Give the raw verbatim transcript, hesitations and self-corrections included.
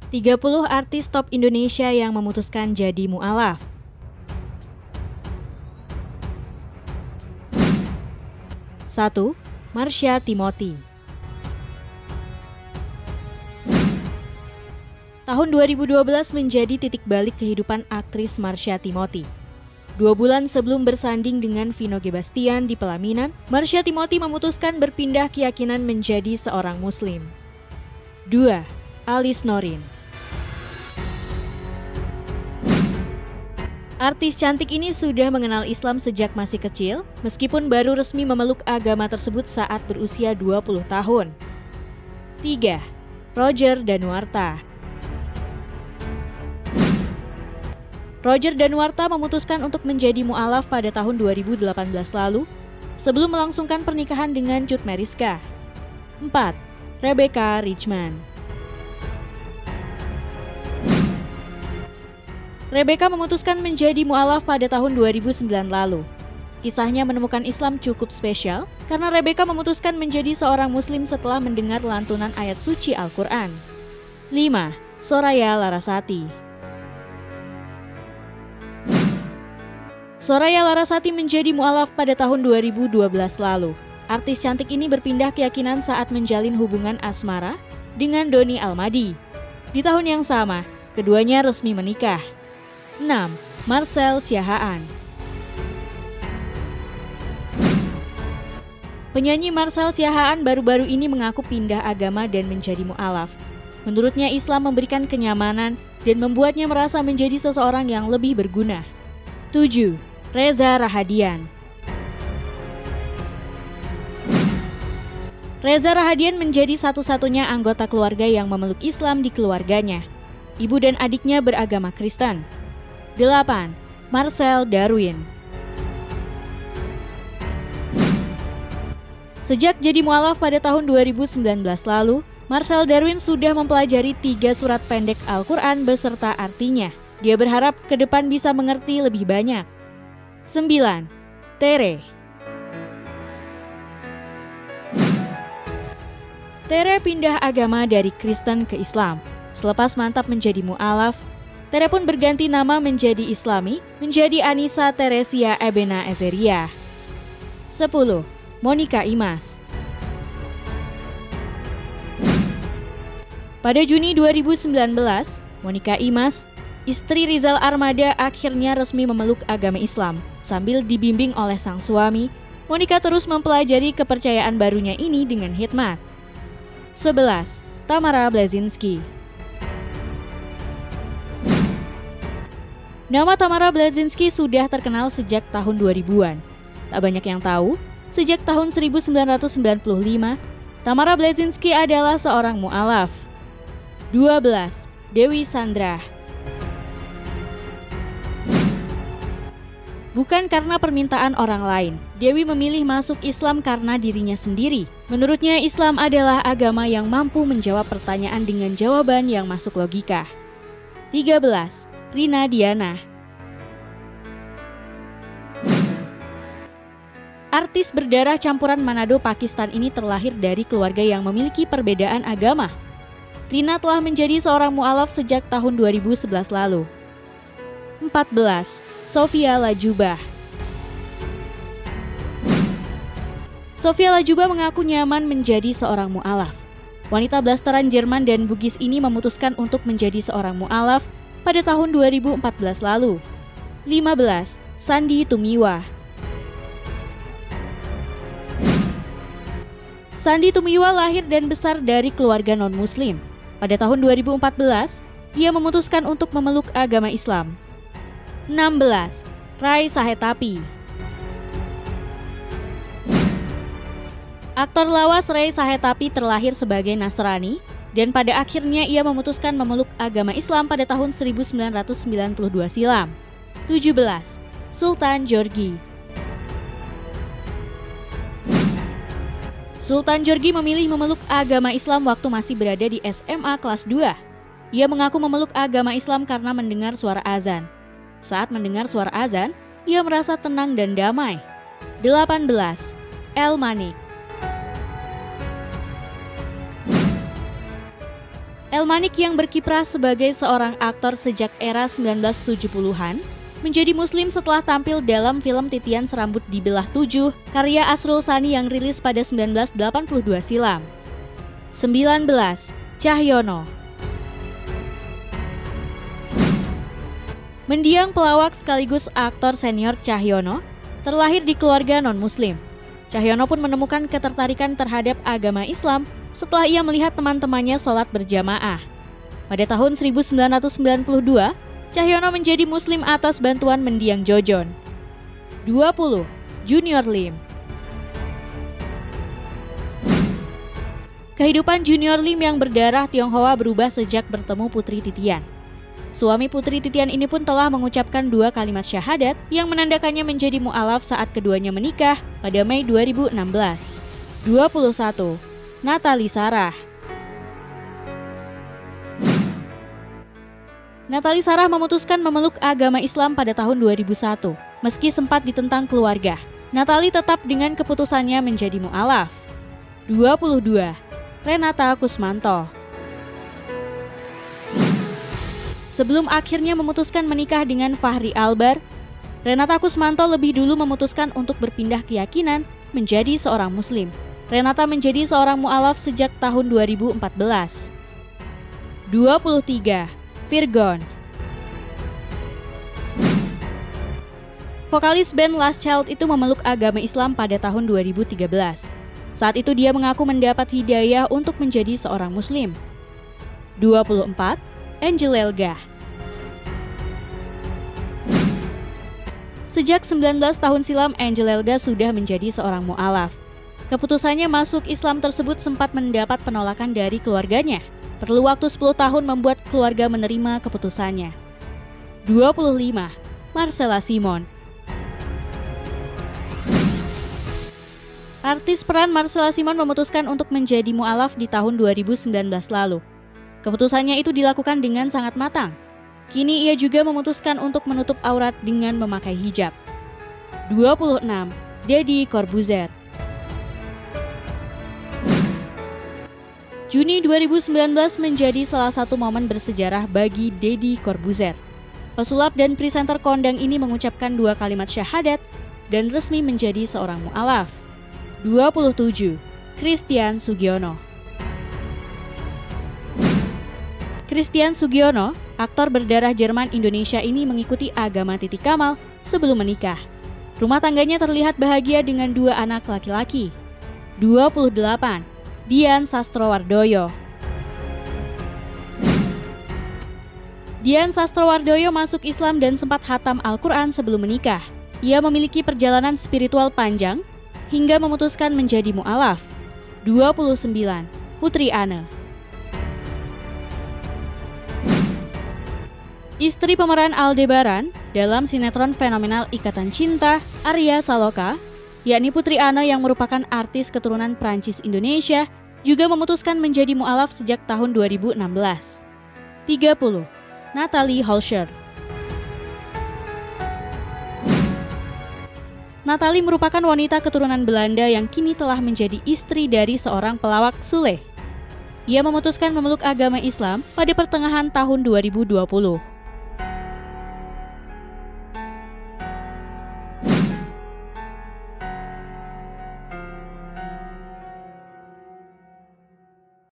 tiga puluh artis top Indonesia yang memutuskan jadi mu'alaf. satu. Marsha Timothy. Tahun dua ribu dua belas menjadi titik balik kehidupan aktris Marsha Timothy. Dua bulan sebelum bersanding dengan Vino G. Bastian di pelaminan, Marsha Timothy memutuskan berpindah keyakinan menjadi seorang muslim. dua. Alice Noreen. Artis cantik ini sudah mengenal Islam sejak masih kecil, meskipun baru resmi memeluk agama tersebut saat berusia dua puluh tahun. tiga. Roger Danuarta. Roger Danuarta memutuskan untuk menjadi mu'alaf pada tahun dua ribu delapan belas lalu, sebelum melangsungkan pernikahan dengan Cut Meyriska. empat. Rebecca Richman. Rebecca memutuskan menjadi mu'alaf pada tahun dua ribu sembilan lalu. Kisahnya menemukan Islam cukup spesial karena Rebecca memutuskan menjadi seorang muslim setelah mendengar lantunan ayat suci Al-Quran. lima. Soraya Larasati. Soraya Larasati menjadi mu'alaf pada tahun dua ribu dua belas lalu. Artis cantik ini berpindah keyakinan saat menjalin hubungan asmara dengan Doni Almadi. Di tahun yang sama, keduanya resmi menikah. enam. Marcel Siahaan. Penyanyi Marcel Siahaan baru-baru ini mengaku pindah agama dan menjadi mu'alaf. Menurutnya Islam memberikan kenyamanan dan membuatnya merasa menjadi seseorang yang lebih berguna. tujuh. Reza Rahadian. Reza Rahadian menjadi satu-satunya anggota keluarga yang memeluk Islam di keluarganya. Ibu dan adiknya beragama Kristen. delapan. Marcel Darwin. Sejak jadi mu'alaf pada tahun dua ribu sembilan belas lalu, Marcel Darwin sudah mempelajari tiga surat pendek Al-Quran beserta artinya. Dia berharap ke depan bisa mengerti lebih banyak. sembilan. Tere. Tere pindah agama dari Kristen ke Islam. Selepas mantap menjadi mu'alaf, Tere pun berganti nama menjadi Islami, menjadi Anissa Teresia Ebena Ezeria. sepuluh. Monica Imas. Pada Juni dua ribu sembilan belas, Monica Imas, istri Rizal Armada, akhirnya resmi memeluk agama Islam. Sambil dibimbing oleh sang suami, Monica terus mempelajari kepercayaan barunya ini dengan hikmat. sebelas. Tamara Blazinski. Nama Tamara Blazinski sudah terkenal sejak tahun dua ribuan. Tak banyak yang tahu, sejak tahun seribu sembilan ratus sembilan puluh lima, Tamara Blazinski adalah seorang mu'alaf. dua belas. Dewi Sandra. Bukan karena permintaan orang lain, Dewi memilih masuk Islam karena dirinya sendiri. Menurutnya Islam adalah agama yang mampu menjawab pertanyaan dengan jawaban yang masuk logika. tiga belas. Rina Diana. Artis berdarah campuran Manado, Pakistan ini terlahir dari keluarga yang memiliki perbedaan agama. Rina telah menjadi seorang mu'alaf sejak tahun dua ribu sebelas lalu. empat belas. Sofia Latjuba. Sofia Latjuba mengaku nyaman menjadi seorang mu'alaf. Wanita blasteran Jerman dan Bugis ini memutuskan untuk menjadi seorang mu'alaf pada tahun dua ribu empat belas lalu. lima belas. Sandy Tumiwa. Sandy Tumiwa lahir dan besar dari keluarga non-muslim. Pada tahun dua ribu empat belas, ia memutuskan untuk memeluk agama Islam. enam belas. Rai Sahetapi. Aktor lawas Rai Sahetapi terlahir sebagai Nasrani, dan pada akhirnya ia memutuskan memeluk agama Islam pada tahun seribu sembilan ratus sembilan puluh dua silam. tujuh belas. Sultan Djorghi. Sultan Djorghi memilih memeluk agama Islam waktu masih berada di S M A kelas dua. Ia mengaku memeluk agama Islam karena mendengar suara azan. Saat mendengar suara azan, ia merasa tenang dan damai. delapan belas. El Manik. Elmanik yang berkiprah sebagai seorang aktor sejak era sembilan belas tujuh puluhan, menjadi muslim setelah tampil dalam film Titian Serambut Dibelah Tujuh, karya Asrul Sani yang rilis pada sembilan belas delapan puluh dua silam. sembilan belas. Cahyono. Mendiang pelawak sekaligus aktor senior Cahyono terlahir di keluarga non-muslim. Cahyono pun menemukan ketertarikan terhadap agama Islam setelah ia melihat teman-temannya sholat berjamaah. Pada tahun seribu sembilan ratus sembilan puluh dua, Cahyono menjadi muslim atas bantuan mendiang Jojon. dua puluh. Junior Lim. Kehidupan Junior Lim yang berdarah Tionghoa berubah sejak bertemu Putri Titian. Suami Putri Titian ini pun telah mengucapkan dua kalimat syahadat yang menandakannya menjadi mu'alaf saat keduanya menikah pada Mei dua ribu enam belas. dua puluh satu. Natali Sarah. Natali Sarah memutuskan memeluk agama Islam pada tahun dua ribu satu. Meski sempat ditentang keluarga, Natali tetap dengan keputusannya menjadi mu'alaf. dua puluh dua. Renata Kusmanto. Sebelum akhirnya memutuskan menikah dengan Fahri Albar, Renata Kusmanto lebih dulu memutuskan untuk berpindah keyakinan menjadi seorang muslim. Renata menjadi seorang mu'alaf sejak tahun dua ribu empat belas. dua puluh tiga. Virgon. Vokalis band Last Child itu memeluk agama Islam pada tahun dua ribu tiga belas. Saat itu dia mengaku mendapat hidayah untuk menjadi seorang muslim. dua puluh empat. Angel Elga. Sejak sembilan belas tahun silam, Angel Elga sudah menjadi seorang mu'alaf. Keputusannya masuk Islam tersebut sempat mendapat penolakan dari keluarganya. Perlu waktu sepuluh tahun membuat keluarga menerima keputusannya. dua puluh lima. Marcella Simon. Artis peran Marcella Simon memutuskan untuk menjadi mu'alaf di tahun dua ribu sembilan belas lalu. Keputusannya itu dilakukan dengan sangat matang. Kini ia juga memutuskan untuk menutup aurat dengan memakai hijab. dua puluh enam. Deddy Corbuzier. Juni dua ribu sembilan belas menjadi salah satu momen bersejarah bagi Deddy Corbuzier. Pesulap dan presenter kondang ini mengucapkan dua kalimat syahadat dan resmi menjadi seorang mu'alaf. dua puluh tujuh. Christian Sugiono. Christian Sugiono, aktor berdarah Jerman Indonesia ini mengikuti agama Titi Kamal sebelum menikah. Rumah tangganya terlihat bahagia dengan dua anak laki-laki. dua puluh delapan. Dian Sastrowardoyo. Dian Sastrowardoyo masuk Islam dan sempat khatam Al-Quran sebelum menikah. Ia memiliki perjalanan spiritual panjang hingga memutuskan menjadi mu'alaf. dua puluh sembilan. Putri Anne. Istri pemeran Aldebaran dalam sinetron fenomenal Ikatan Cinta, Arya Saloka, yakni Putri Anne yang merupakan artis keturunan Prancis Indonesia, juga memutuskan menjadi mu'alaf sejak tahun dua ribu enam belas. tiga puluh. Natalie Holscher. Natalie merupakan wanita keturunan Belanda yang kini telah menjadi istri dari seorang pelawak Sule. Ia memutuskan memeluk agama Islam pada pertengahan tahun dua ribu dua puluh.